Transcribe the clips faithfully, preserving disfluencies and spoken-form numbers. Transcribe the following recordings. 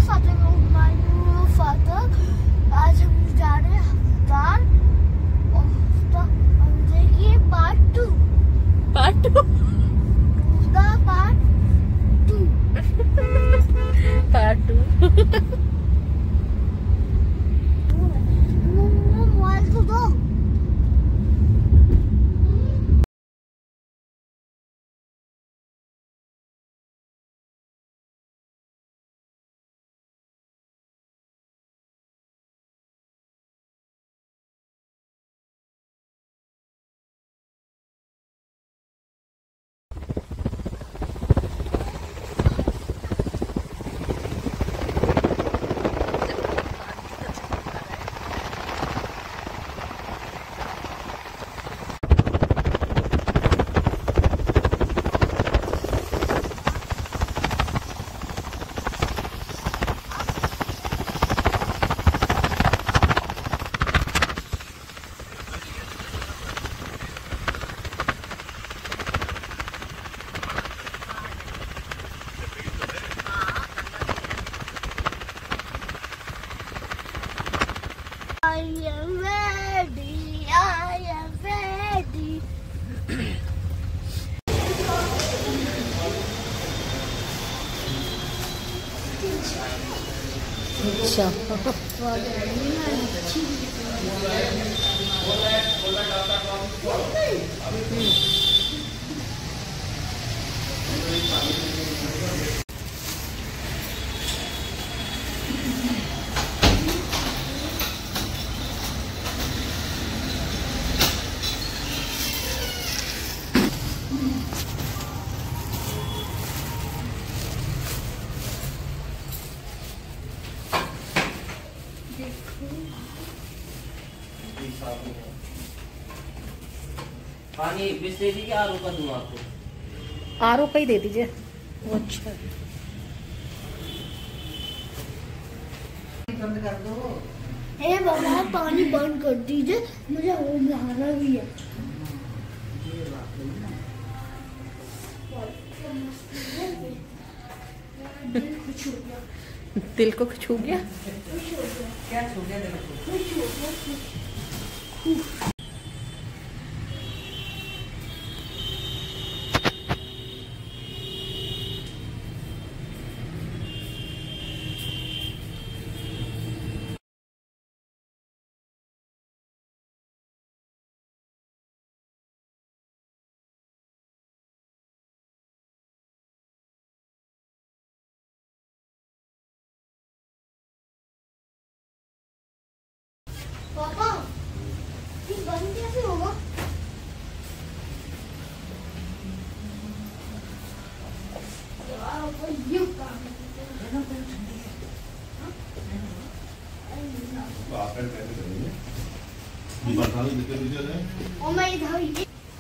आज हम जा रहे हैं हफ्तार और हम देखिए part two part two part two part two mobile तो दो। I am ready, I am ready. अच्छा पानी बीस दे दीजिए, आर ओ का दूँ आपको। आर ओ का ही दे दीजिए। वो अच्छा बंद कर दो। हे बाबा पानी बंद कर दीजिए, मुझे वो नहाना भी है। कुछ हो गया, दिल को छू गया। क्या छू गया? कुछ हो गया। पापा ये बंद कैसे होगा? ये काम और मैं इधर ये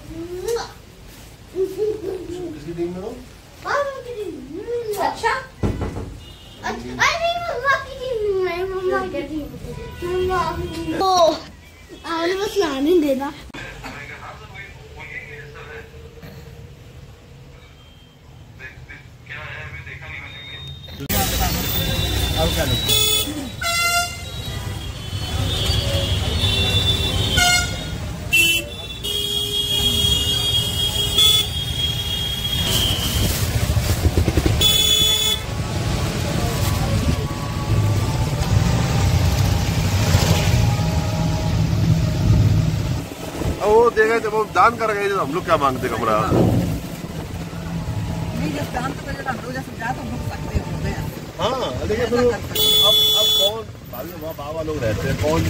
किसकी टीम में हो? अच्छा अच्छा नहीं मम्मा की टीम में, मम्मा की टीम मम्मा तो आने बस लाने देना। अब क्या लगता है? वो देगा जब वो दान कर गए, हम लोग क्या मांगते कमरा? नहीं, जब दान तो हम लोग जैसे जाते हम लोग सकते हैं। हाँ लेकिन फिर अब अब कौन भाभी वहाँ बाबा लोग रहते हैं, कौन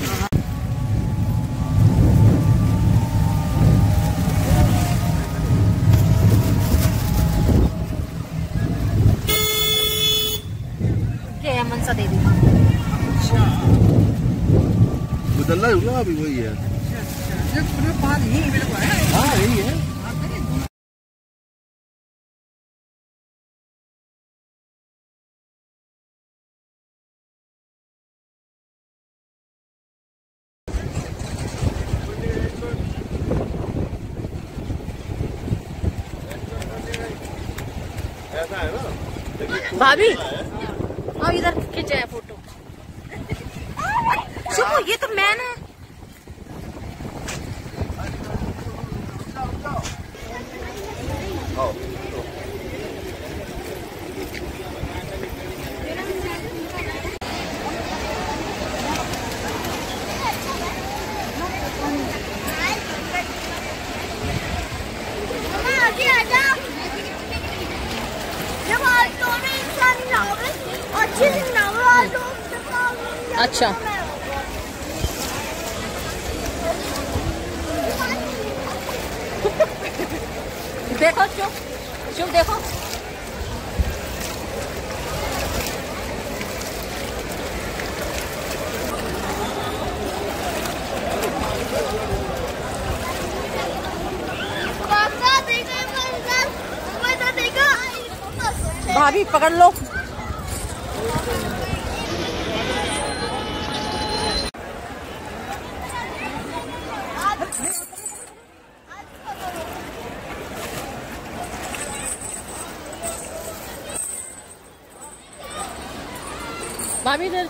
क्या मनसा दे दी। अच्छा मुदल्ला हुआ अभी वही है। हाँ यही है। ऐसा है ना भाभी और इधर खींचे है फोटो। शुभ, ये तो मैन है। अच्छा, देखो शुभ, शुभ देखो। भाभी पकड़ लो। भाभी इधर।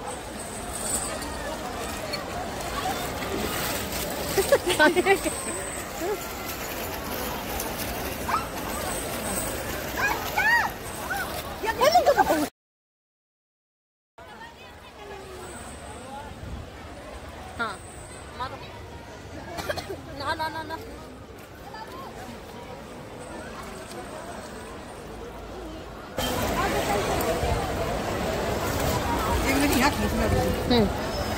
हाँ मारो। ना ना ना ना हम्म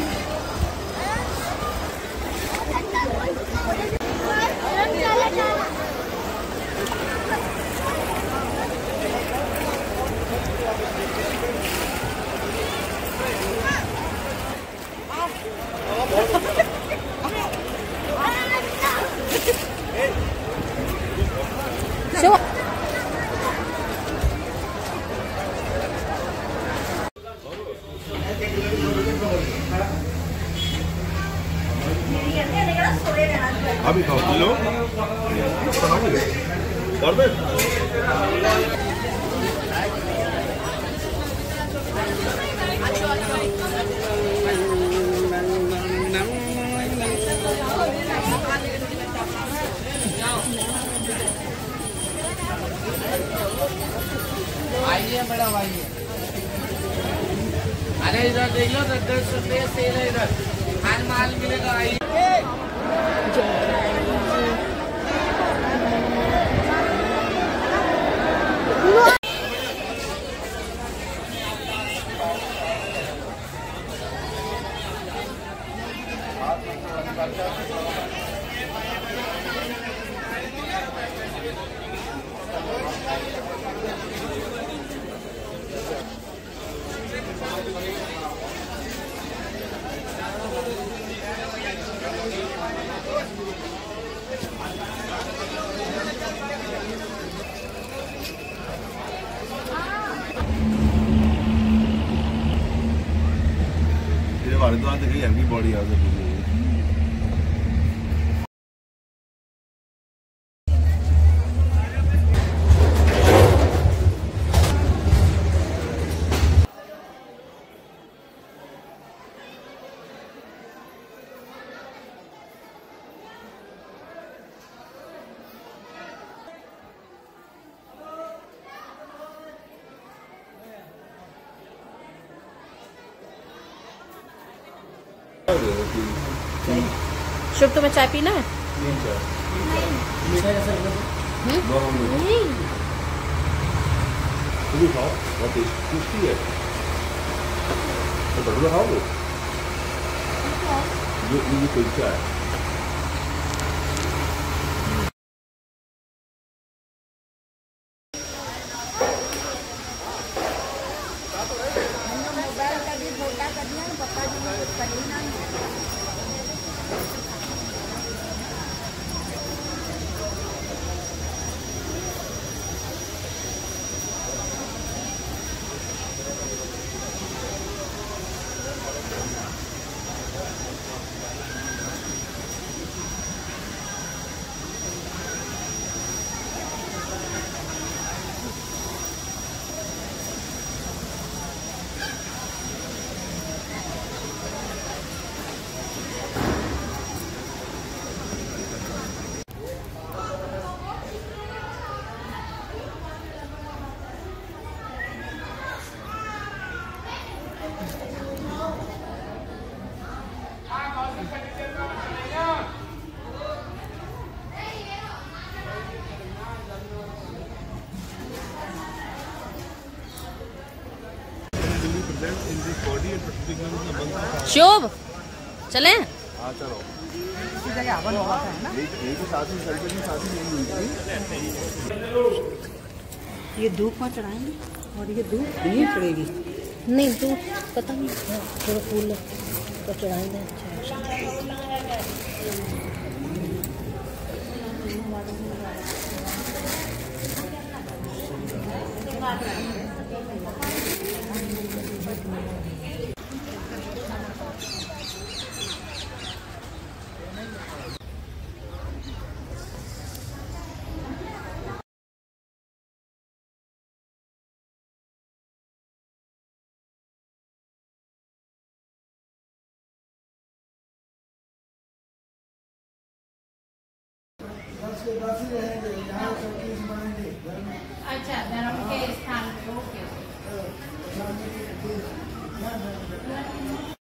शिव अभी खाओ किलो कर दे। आइए मैडम आइए। अरे इधर देख लो, दस रुपये सेल है इधर, हर माल मिलेगा। आइए हमारे तो आज देखिए एमकी बॉडी आ गई। शुभ, तुम्हें चाय पीना है? तुम खाओ, बहुत टेस्टी है। तो भटूरा खाओगे? ये ये कुलचा है। शुभ चले। हाँ चलो। इसी जगह हवन हुआ था है ना। यही तो साथ ही सेलिब्रेशन साथ ही नहीं हुई। ये धूप में चढ़ाएंगे और ये धूप नहीं चढ़ेगी। नहीं तो पता नहीं थोड़ा फूल तो चढ़ाएंगे। अच्छा धर्म के स्थान पे ओके।